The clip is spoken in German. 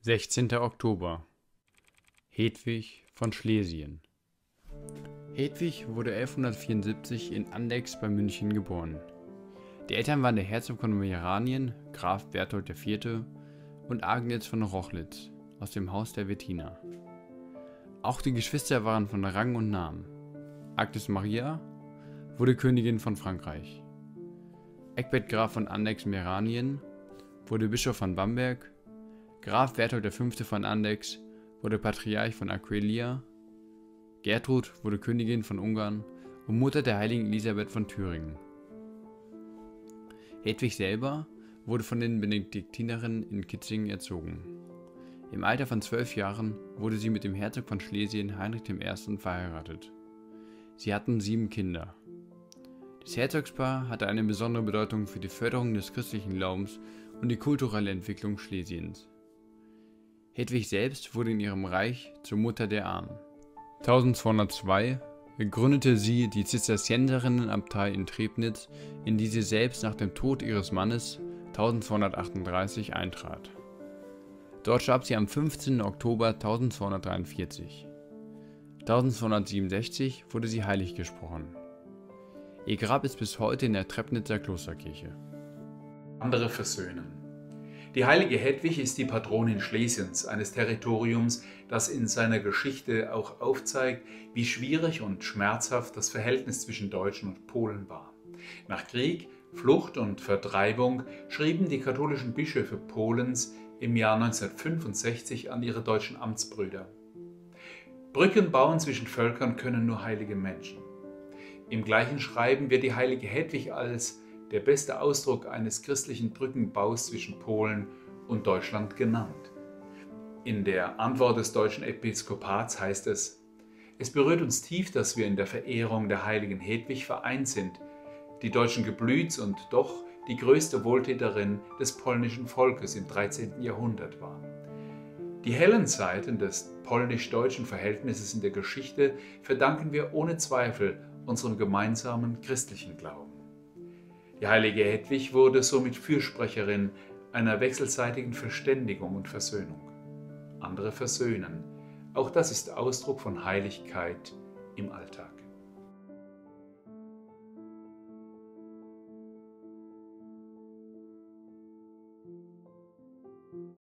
16. Oktober. Hedwig von Schlesien. Hedwig wurde 1174 in Andechs bei München geboren. Die Eltern waren der Herzog von Meranien, Graf Berthold IV. Und Agnes von Rochlitz aus dem Haus der Wettiner. Auch die Geschwister waren von Rang und Namen. Agnes Maria wurde Königin von Frankreich. Egbert Graf von Andechs-Meranien wurde Bischof von Bamberg. Graf Berthold V. von Andechs wurde Patriarch von Aquileia. Gertrud wurde Königin von Ungarn und Mutter der heiligen Elisabeth von Thüringen. Hedwig selber wurde von den Benediktinerinnen in Kitzingen erzogen. Im Alter von 12 Jahren wurde sie mit dem Herzog von Schlesien Heinrich I. verheiratet. Sie hatten 7 Kinder. Das Herzogspaar hatte eine besondere Bedeutung für die Förderung des christlichen Glaubens und die kulturelle Entwicklung Schlesiens. Hedwig selbst wurde in ihrem Reich zur Mutter der Armen. 1202 gründete sie die Zisterzienserinnenabtei in Trebnitz, in die sie selbst nach dem Tod ihres Mannes 1238 eintrat. Dort starb sie am 15. Oktober 1243. 1267 wurde sie heilig gesprochen. Ihr Grab ist bis heute in der Trebnitzer Klosterkirche. Andere versöhnen. Die heilige Hedwig ist die Patronin Schlesiens, eines Territoriums, das in seiner Geschichte auch aufzeigt, wie schwierig und schmerzhaft das Verhältnis zwischen Deutschen und Polen war. Nach Krieg, Flucht und Vertreibung schrieben die katholischen Bischöfe Polens im Jahr 1965 an ihre deutschen Amtsbrüder: Brücken bauen zwischen Völkern können nur heilige Menschen. Im gleichen Schreiben wird die heilige Hedwig als der beste Ausdruck eines christlichen Brückenbaus zwischen Polen und Deutschland genannt. In der Antwort des deutschen Episkopats heißt es: Es berührt uns tief, dass wir in der Verehrung der heiligen Hedwig vereint sind, die deutschen Geblüts und doch die größte Wohltäterin des polnischen Volkes im 13. Jahrhundert war. Die hellen Seiten des polnisch-deutschen Verhältnisses in der Geschichte verdanken wir ohne Zweifel unserem gemeinsamen christlichen Glauben. Die heilige Hedwig wurde somit Fürsprecherin einer wechselseitigen Verständigung und Versöhnung. Andere versöhnen. Auch das ist Ausdruck von Heiligkeit im Alltag.